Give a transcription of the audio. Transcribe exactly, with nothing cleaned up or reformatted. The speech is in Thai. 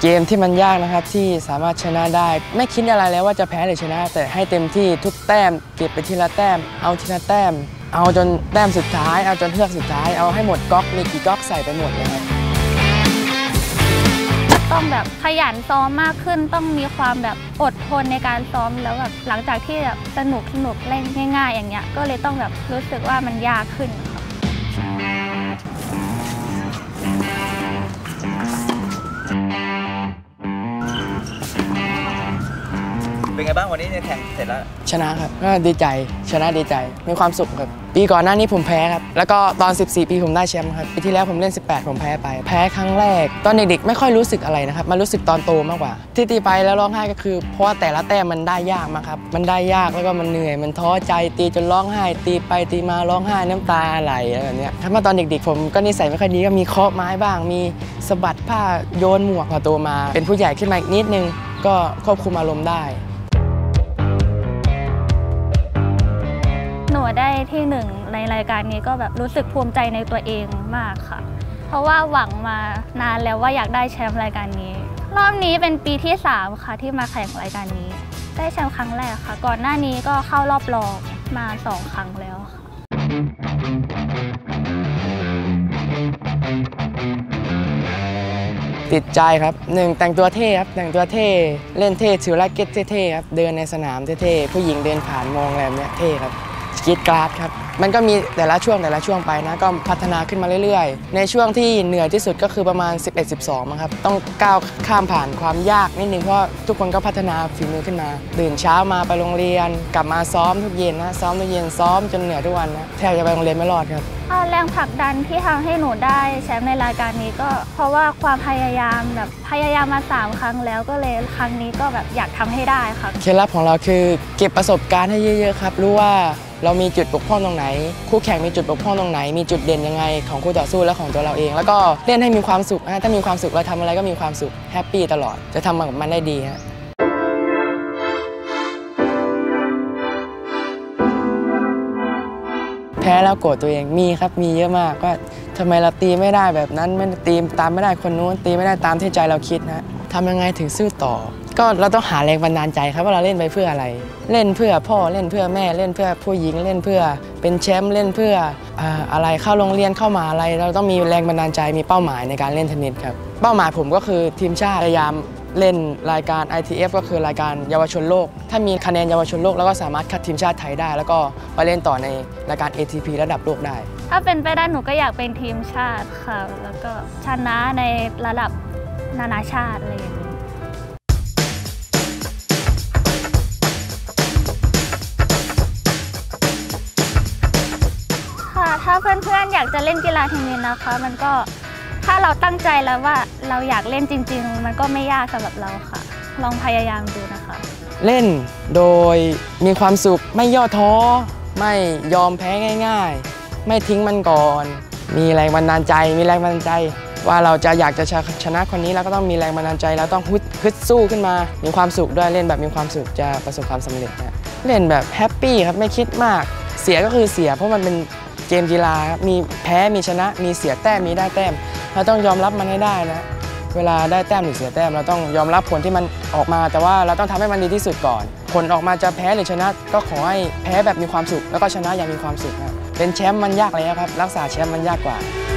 เกมที่มันยากนะครับที่สามารถชนะได้ไม่คิดอะไรแล้วว่าจะแพ้หรือชนะแต่ให้เต็มที่ทุกแต้มเก็บไปทีละแต้มเอาทีละแต้มเอาจนแต้มสุดท้ายเอาจนเฮือกสุดท้ายเอาให้หมดก๊อกมีกี่ก๊อกใส่ไปหมดเลยครับต้องแบบขยันซ้อมมากขึ้นต้องมีความแบบอดทนในการซ้อมแล้วแบบหลังจากที่แบบสนุกสนุกเล่นง่ายๆอย่างเงี้ยก็เลยต้องแบบรู้สึกว่ามันยากขึ้นค่ะเป็นไงบ้างวันนี้เนี่ยแข่งเสร็จแล้วชนะครับก็ดีใจชนะดีใจมีความสุขครับปีก่อนหน้านี้ผมแพ้ครับแล้วก็ตอนสิบสี่ปีผมได้แชมป์ครับปีที่แล้วผมเล่นสิบแปดผมแพ้ไปแพ้ครั้งแรกตอนเด็กๆไม่ค่อยรู้สึกอะไรนะครับมารู้สึกตอนโตมากกว่าที่ตีไปแล้วร้องไห้ก็คือเพราะว่าแต่ละแต้มมันได้ยากมากครับมันได้ยากแล้วก็มันเหนื่อยมันท้อใจตีจนร้องไห้ตีไปตีมาร้องไห้น้ำตาไหลอะไรแบบนี้ถ้ามาตอนเด็กๆผมก็นิสัยไม่ค่อยดีก็มีเคาะไม้บ้างมีสะบัดผ้าโยนหมวกพอโตมาเป็นผู้ใหญ่ขึ้นมาอีกนิดนึงก็ควบคุมอารมณ์ได้หนูได้ที่หนึ่งในรายการนี้ก็แบบรู้สึกภูมิใจในตัวเองมากค่ะเพราะว่าหวังมานานแล้วว่าอยากได้แชมป์รายการนี้รอบนี้เป็นปีที่สามค่ะที่มาแข่งรายการนี้ได้แชมป์ครั้งแรกค่ะก่อนหน้านี้ก็เข้ารอบรองมาสองครั้งแล้วค่ะติดใจครับหนึ่งแต่งตัวเท่ครับแต่งตัวเท่เล่นเท่ถือแร็คเก็ตเท่ๆครับเดินในสนามเท่ๆผู้หญิงเดินผ่านมองอะไรแบบนี้เท่ครับกรีดกราดครับมันก็มีแต่ละช่วงแต่ละช่วงไปนะก็พัฒนาขึ้นมาเรื่อยๆในช่วงที่เหนื่อยที่สุดก็คือประมาณ สิบเอ็ด สิบสอง ครับต้องก้าวข้ามผ่านความยากนิดนึงเพราะทุกคนก็พัฒนาฝีมือขึ้นมาตื่นเช้ามาไปโรงเรียนกลับมาซ้อมทุกเย็นนะซ้อมทุกเย็นซ้อมจนเหนื่อยทุกวันนะแทบจะไปโรงเรียนไม่รอดครับแรงผลักดันที่ทำให้หนูได้แชมป์ในรายการนี้ก็เพราะว่าความพยายามแบบพยายามมาสามครั้งแล้วก็เลยครั้งนี้ก็แบบอยากทำให้ได้ค่ะเคล็ดลับของเราคือเก็บประสบการณ์ให้เยอะๆครับรู้ว่าเรามีจุดบกพร่องตรงไหนคู่แข่งมีจุดบกพร่องตรงไหนมีจุดเด่นยังไงของคู่ต่อสู้และของตัวเราเองแล้วก็เล่นให้มีความสุขถ้ามีความสุขเราทำอะไรก็มีความสุขแฮปปี้ตลอดจะทำมันได้ดีฮะแพ้แล้วโกรธตัวเองมีครับมีเยอะมากว่าทำไมเราตีไม่ได้แบบนั้นไม่ตีตามไม่ได้คนนู้นตีไม่ได้ตามที่ใจเราคิดนะทำยังไงถึงสู้ต่อก็เราต้องหาแรงบันดาลใจครับว่าเราเล่นไปเพื่ออะไรเล่นเพื่อพ่อเล่นเพื่อแม่เล่นเพื่อผู้หญิงเล่นเพื่อเป็นแชมป์เล่นเพื่ออะไรเข้าโรงเรียนเข้ามาอะไรเราต้องมีแรงบันดาลใจมีเป้าหมายในการเล่นเทนนิสครับเป้าหมายผมก็คือทีมชาติพยายามเล่นรายการ ไอ ที เอฟ ก็คือรายการเยาวชนโลกถ้ามีคะแนนเยาวชนโลกแล้วก็สามารถคัดทีมชาติไทยได้แล้วก็ไปเล่นต่อในรายการ เอ ที พี ระดับโลกได้ถ้าเป็นไปได้หนูก็อยากเป็นทีมชาติค่ะแล้วก็ชนะในระดับนานาชาติอะไรอย่างนี้ค่ะถ้าเพื่อนๆอยากจะเล่นกีฬาเทนนิสนะคะมันก็ถ้าเราตั้งใจแล้วว่าเราอยากเล่นจริงๆมันก็ไม่ยากสำหรับเราค่ะลองพยายามดูนะคะเล่นโดยมีความสุขไม่ย่อท้อไม่ยอมแพ้ง่ายๆไม่ทิ้งมันก่อนมีแรงบันดาลใจมีแรงบันดาลใจว่าเราจะอยากจะชนะคนนี้แล้วก็ต้องมีแรงบันดาลใจแล้วต้องฮึดสู้ขึ้นมามีความสุขด้วยเล่นแบบมีความสุขจะประสบความสำเร็จนะเล่นแบบแฮปปี้ครับไม่คิดมากเสียก็คือเสียเพราะมันเป็นเกมกีฬามีแพ้มีชนะมีเสียแต้มมีได้แต้มเราต้องยอมรับมันให้ได้นะเวลาได้แต้มหรือเสียแต้มเราต้องยอมรับผลที่มันออกมาแต่ว่าเราต้องทำให้มันดีที่สุดก่อนผลออกมาจะแพ้หรือชนะก็ขอให้แพ้แบบมีความสุขแล้วก็ชนะอย่างมีความสุขนะเป็นแชมป์มันยากเลยครับรักษาแชมป์มันยากกว่า